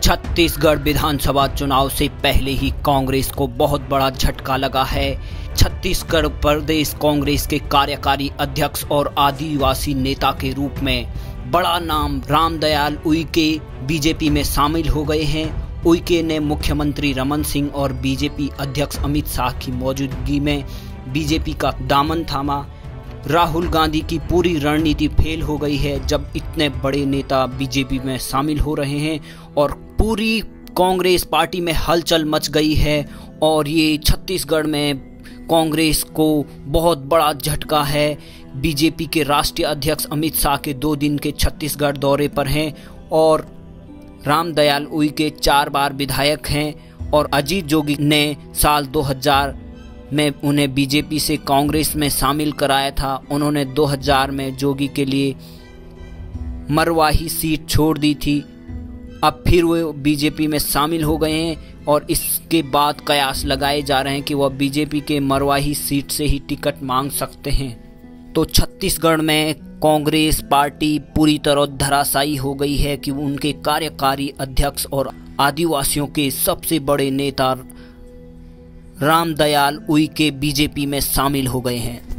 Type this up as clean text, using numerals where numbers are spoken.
छत्तीसगढ़ विधानसभा चुनाव से पहले ही कांग्रेस को बहुत बड़ा झटका लगा है। छत्तीसगढ़ प्रदेश कांग्रेस के कार्यकारी अध्यक्ष और आदिवासी नेता के रूप में बड़ा नाम रामदयाल उइके बीजेपी में शामिल हो गए हैं। उइके ने मुख्यमंत्री रमन सिंह और बीजेपी अध्यक्ष अमित शाह की मौजूदगी में बीजेपी का दामन थामा। राहुल गांधी की पूरी रणनीति फेल हो गई है जब इतने बड़े नेता बीजेपी में शामिल हो रहे हैं और पूरी कांग्रेस पार्टी में हलचल मच गई है। और ये छत्तीसगढ़ में कांग्रेस को बहुत बड़ा झटका है। बीजेपी के राष्ट्रीय अध्यक्ष अमित शाह के 2 दिन के छत्तीसगढ़ दौरे पर हैं और रामदयाल उइके 4 बार विधायक हैं और अजीत जोगी ने साल 2000 में उन्हें बीजेपी से कांग्रेस में शामिल कराया था। उन्होंने 2000 में जोगी के लिए मरवाही सीट छोड़ दी थी। अब फिर वो बीजेपी में शामिल हो गए हैं और इसके बाद कयास लगाए जा रहे हैं कि वह बीजेपी के मरवाही सीट से ही टिकट मांग सकते हैं। तो छत्तीसगढ़ में कांग्रेस पार्टी पूरी तरह धराशायी हो गई है कि उनके कार्यकारी अध्यक्ष और आदिवासियों के सबसे बड़े नेता रामदयाल उइके बीजेपी में शामिल हो गए हैं।